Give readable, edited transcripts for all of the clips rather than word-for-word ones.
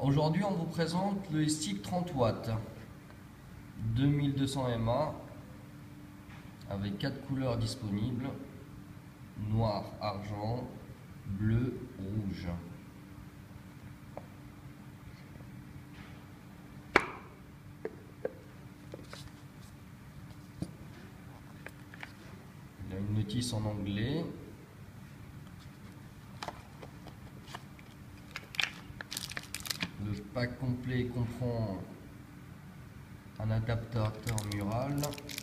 Aujourd'hui, on vous présente le iStick 30 watts 2200 mAh avec 4 couleurs disponibles: noir, argent, bleu, rouge. Il y a une notice en anglais. Le pack complet comprend un adaptateur mural,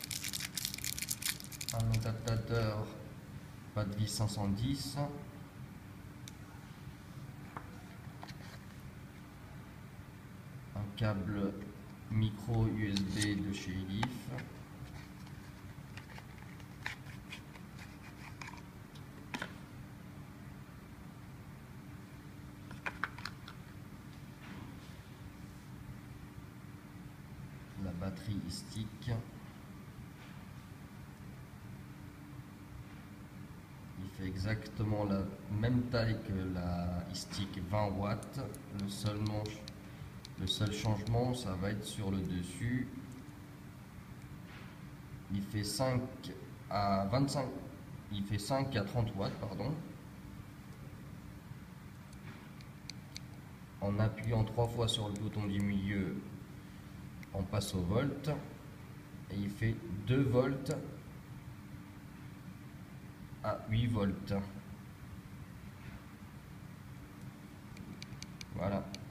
un adaptateur pas de vis 510, un câble micro USB de chez Eleaf, la batterie iStick. Il fait exactement la même taille que la iStick 20 watts. Le seul changement, ça va être sur le dessus. Il fait 5 à 25, il fait 5 à 30 watts, pardon. En appuyant 3 fois sur le bouton du milieu, on passe au volt et il fait 2 volts à 8 volts. Voilà.